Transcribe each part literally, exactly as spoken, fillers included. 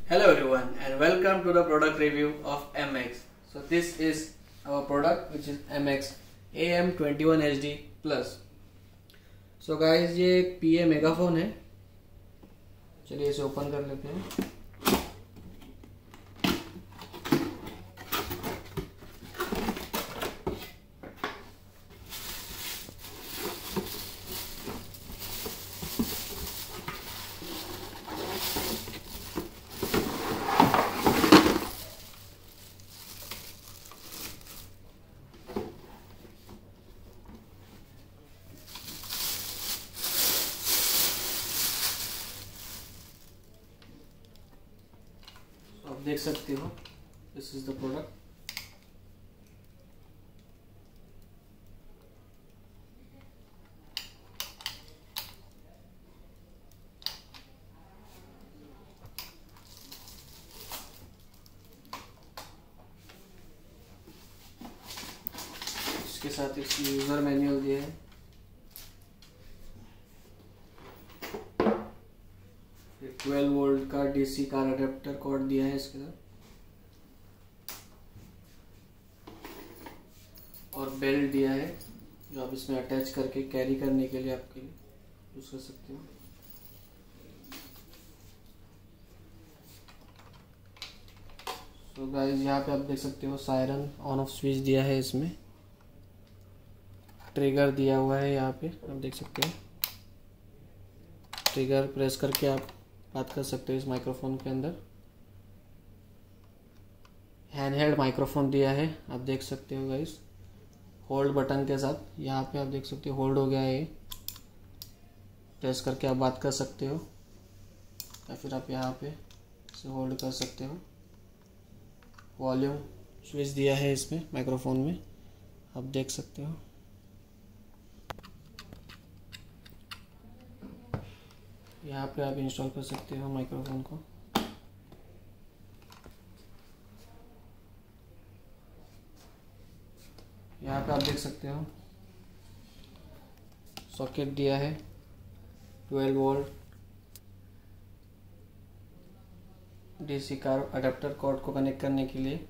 Hello everyone and welcome to the product review of M X. So this is our product which is M X A M twenty-one H D Plus. So guys ये एक P A megaphone है. चलिए इसे open कर लेते हैं. आप देख सकते हो दिस इज द प्रोडक्ट. इसके साथ एक यूजर मैनुअल दिया है. ट्वेल्व वोल्ट का डीसी कार अडेप्टर कॉर्ड दिया है इसके साथ और बेल्ट दिया है जो आप इसमें अटैच करके कैरी करने के लिए आपके लिए यूज कर सकते हो. तो गाइस यहाँ पे आप देख सकते हो सायरन ऑन ऑफ स्विच दिया है. इसमें ट्रिगर दिया हुआ है. यहाँ पे आप देख सकते हो ट्रिगर प्रेस करके आप बात कर सकते हो इस माइक्रोफोन के अंदर. हैंडहेल्ड माइक्रोफोन दिया है आप देख सकते हो गाइस होल्ड बटन के साथ. यहाँ पे आप देख सकते हो होल्ड हो गया है. प्रेस करके आप बात कर सकते हो या फिर आप यहाँ पे इसे होल्ड कर सकते हो. वॉल्यूम स्विच दिया है इसमें माइक्रोफोन में आप देख सकते हो. यहाँ पे आप इंस्टॉल कर सकते हो माइक्रोफोन को. यहाँ पे आप देख सकते हो सॉकेट दिया है twelve volt DC car adapter cord को कनेक्ट करने के लिए.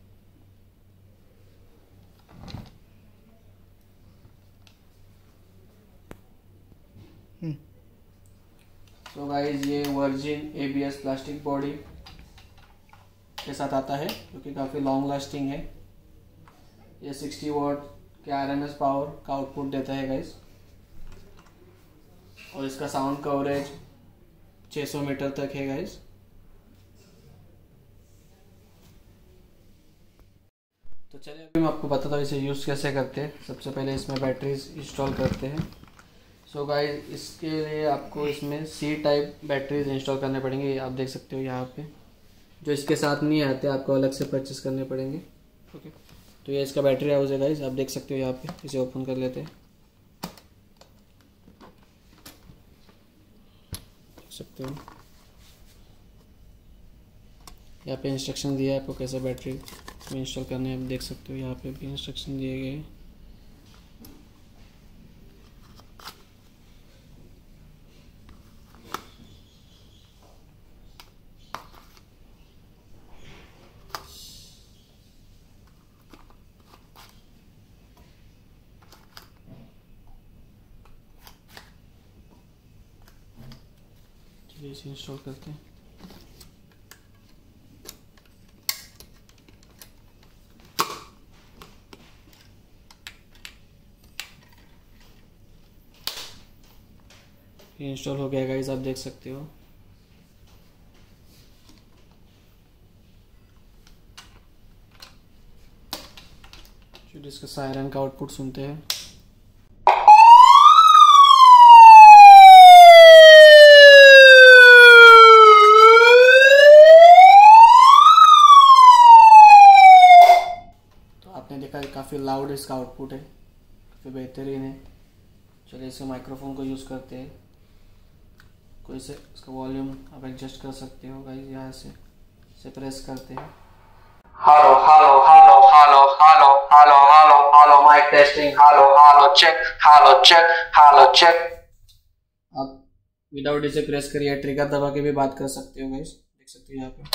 तो गाइज ये virgin A B S plastic body के साथ आता है जो कि काफ़ी लॉन्ग लास्टिंग है. ये सिक्सटी वॉट के आर एम एस पावर का आउटपुट देता है गाइज और इसका साउंड कवरेज छह सौ मीटर तक है गाइज. तो चलिए अभी मैं आपको बताता हूँ इसे यूज़ कैसे करते हैं. सबसे पहले इसमें बैटरीज इंस्टॉल करते हैं. सो so गाइस इसके लिए आपको इसमें सी टाइप बैटरीज इंस्टॉल करने पड़ेंगे. आप देख सकते हो यहाँ पे जो इसके साथ नहीं आते आपको अलग से परचेस करने पड़ेंगे. ओके तो ये इसका बैटरी हाउस है गाइस आप देख सकते हो. यहाँ पे इसे ओपन कर लेते हैं. देख सकते हो यहाँ पे इंस्ट्रक्शन दिया है आपको कैसे बैटरी में इंस्टॉल करना है. आप देख सकते हो यहाँ पे भी इंस्ट्रक्शन दिए गए हैं. इसे इंस्टॉल करते हैं. ये इंस्टॉल हो गया गाइस आप देख सकते हो. चलिए इसका सायरन का आउटपुट सुनते हैं. काफ़ी लाउड इसका आउटपुट है. काफ़ी बेहतरीन है. चलिए इसे माइक्रोफोन को यूज़ करते हैं. कोई से इसका वॉल्यूम आप एडजस्ट कर सकते हो गाइस. यहाँ से इसे प्रेस करते हैं. Hello hello hello hello hello hello hello hello mic testing. Hello hello check hello check hello check. आप विदाउट इसे प्रेस करिए ट्रिगर दबा के भी बात कर सकते हो गाइस. देख सकते हो यहाँ पे।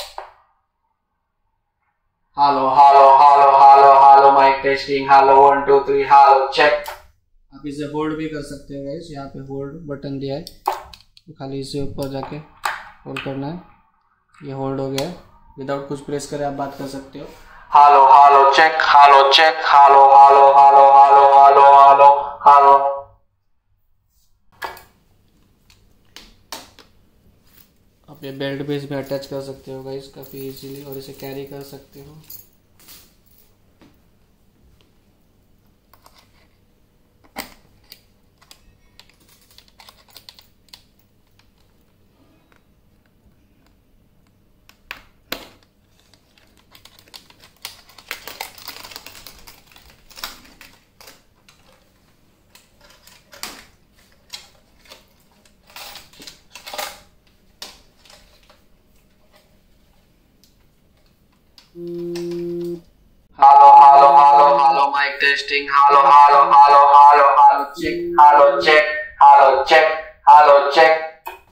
Hello hello hello hello hello mic testing, hello one two three, hello check. आप इसे होल्ड भी कर सकते हो गाइस, यहाँ पे होल्ड बटन दिया है, तो खाली इसे ऊपर जाके होल्ड करना है, ये होल्ड हो गया है। विदाउट कुछ प्रेस करे आप बात कर सकते हो। Hello hello check, hello check, hello hello hello hello hello hello hello. आप ये बेल्ट भी इसमें अटैच कर सकते हो गाइस काफ़ी इजीली, और इसे कैरी कर सकते हो। Hello hello hello hello mic testing, hello hello hello hello hello check, hello check, hello check, hello check.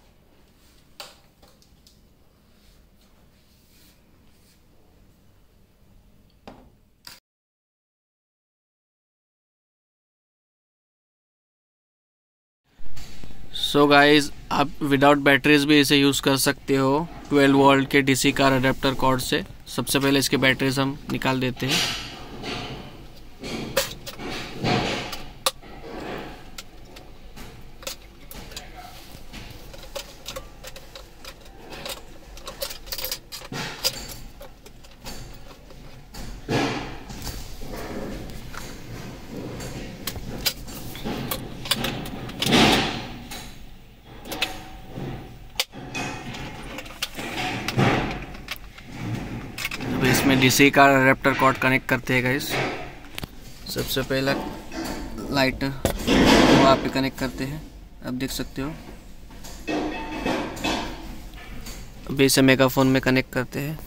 So guys आप विदाउट बैटरीज भी इसे यूज़ कर सकते हो ट्वेल्व वोल्ट के डीसी कार अडेप्टर कॉर्ड से। सबसे पहले इसके बैटरीज हम निकाल देते हैं। इसमें डीसी का अडेप्टर कॉर्ड कनेक्ट करते हैं गाइस। सबसे पहला लाइट वहाँ पे कनेक्ट करते हैं, आप देख सकते हो। अभी इसे मेगाफोन में कनेक्ट करते हैं।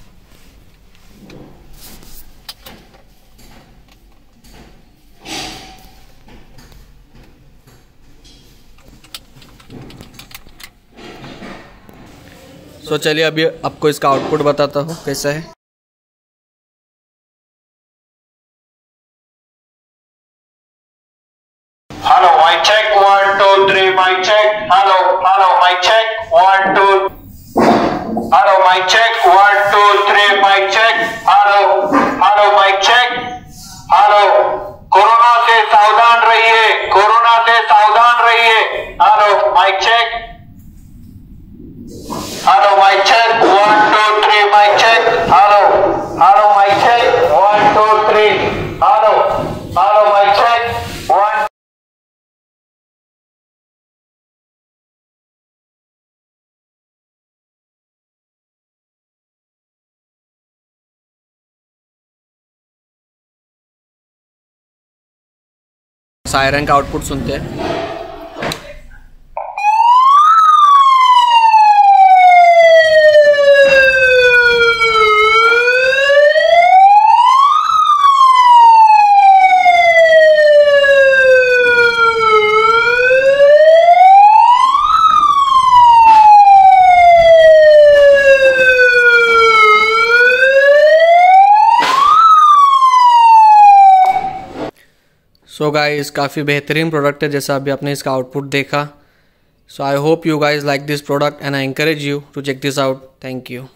सो चलिए अभी आपको इसका आउटपुट बताता हूँ कैसा है। Hello, mic check, one, two, three, mic check. Hello, hello, mic check, one, two. Hello, mic check, one, two, three, mic check. Hello, hello, mic check. Hello, corona से सावधान रहिए, कोरोना से सावधान रहिए। Hello, mic check. Hello, mic check, one, two, three, mic check. Hello, hello, mic check, one, two, three. Hello, hello, mic check, one. Siren का output सुनते हैं। So guys काफ़ी बेहतरीन प्रोडक्ट है, जैसा अभी आपने इसका आउटपुट देखा। So I hope you guys like this product and I encourage you to check this out. Thank you.